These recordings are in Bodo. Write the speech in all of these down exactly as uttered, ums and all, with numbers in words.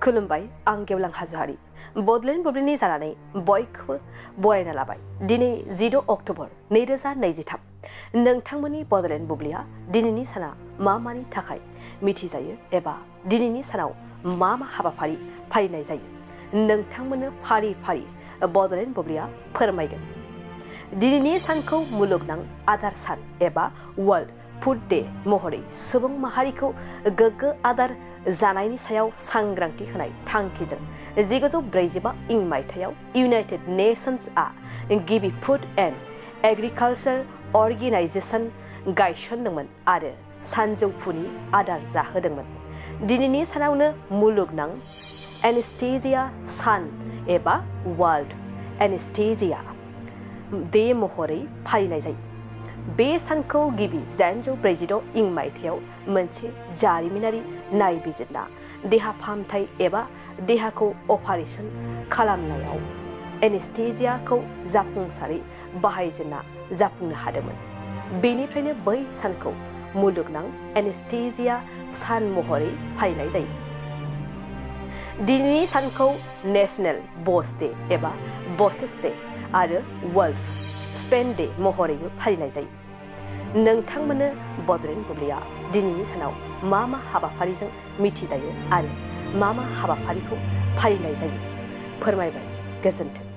खुलुमबाय आं गेवलां हाज'वारि बडलेण्ड बुब्लिनि जानानै बयखौबो बरायना लाबाय दिनै जिद' अक्ट'बर नैरोजा नैजिथाम नोंथांमोननि बडलेण्ड बुब्लिया दिनैनि साना मा मानि थाखाय मिथिजायो एबा दिनैनि सानाव मा मा हाबाफारि फालिनाय जायो नोंथांमोननो फारि फारि बडलेण्ड बुब्लिया फोरमायगोन। दिनैनि सानखौ मुलुगनां आदार सान एबा वर्ल्ड फुड डे महरै सुबुं माहारिखौ गोग्गो आदार जानायनि सायाव सांग्रांथि होनाय थांखिजों जिगुजौ ब्रैजिबा इं मायथाइयाव इउनाइटेड नेशन्सआ गिबि फुड एन्ड एग्रिकालचार अर्गेनाइजेशन गायसनदोंमोन आरो सानजौफुनि आदार जाहोदोंमोन। दिनैनि सानावनो मुलुगनां एनेस्थेजिया सान एबा वर्ल्ड एनेस्थेजिया डे महरै फालिनाय जायो। बे सानखौ गिबि दाइनजौ ब्रैजिद' इं मायथाइयाव मोनसे जारिमिनारि नायबिजिरना देहा फाहामथाय एबा देहाखौ अपारेशन खालामनायाव एनेस्थेजियाखौ जाफुंसारै बाहायजेनना जाफुंनो हादोंमोन। बेनिफ्रायनो बै सानखौ मुलुगनां एनेस्थेजिया सान महरै फालिनाय जायो। दिनैनि सानखौ नेशनेल बस डे एबा बसेस डे आरो वर्ल्ड स्पेन डे महरैबो फालिनाय जायो। नोंथांमोननो बडलेण्ड बुब्लिया दिनैनि सानाव मा मा हाबाफारिजों मिथिजायो आरो मा मा हाबाफारिखौ फालिनाय जायो फोरमायबाय। गोजोन्थों।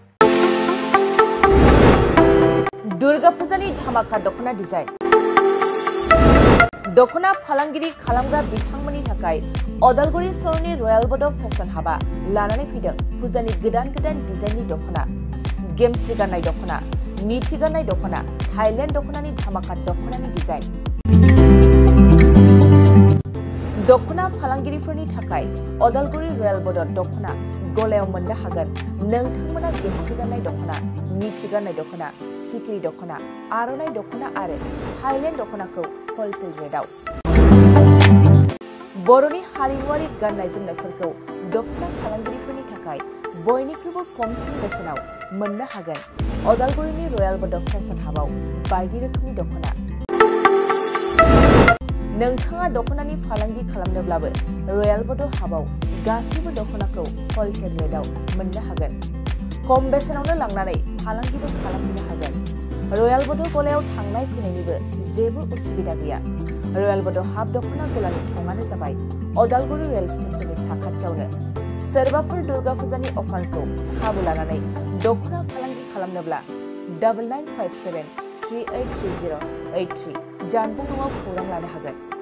दुर्गा फुजानि धामाका दखना डिजाइन दखना फालांगिरि खालामग्रा बिथांमोननि थाखाय अदालगुरि सहरनि रयेल बड' फेशन हाबा लानानै फैदों फुजानि गोदान गोदान डिजाइननि दखना, गेमस्रि गाननाय दखना, मिथि गाननाय दखना, थाइलेण्ड दखनानि धामाका दखनानि डिजाइन। दखना फालांगिरिफोरनि थाखाय अदालगुरि रयेल बड' दखना गलायाव मोननो हागोन नोंथांमोना गेमस्रि गाननाय दखना, मिथि गाननाय दखना, सिखिरि दखना, आर'नाइ दखना आरो थाइलेण्ड दखनाखौ हलसेल रेटआव। बर'नि हारिमुआरि गाननाय जोमनायफोरखौ दखना फालांगिरिफोरनि थाखाय बयनिख्रुइबो खमसिन बेसेनाव मोननो हागोन अदालगुरिनि रयेल बड' फेशन हाबाव बायदि रोखोमनि दखना। नोंथाङा दखनानि फालांगि खालामनोब्लाबो रयेल बड' हाबाव गासैबो दखनाखौ हलसेल रेटआव मोननो हागोन। खम बेसेनावनो लांनानै फालांगिबो खालामनो हागोन। रयेल बड' गलायाव थांनाय फैनायनिबो जेबो उसुबिदा गैया। रयेल बड' हाब दखना गलानि थंआनो जाबाय अदालगुरि रेल स्टेशननि साखाथियावनो। सोरबाफोर दुर्गा फुजानि अफारखौ खाबु लानानै दखना फालांगि खालामनोब्ला double nine five seven three eight three zero' eight three जानबुं नङाव खौरां लानो हागोन।